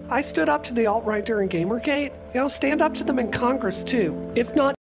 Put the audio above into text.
I stood up to the alt-right during Gamergate. Stand up to them in Congress, too. If not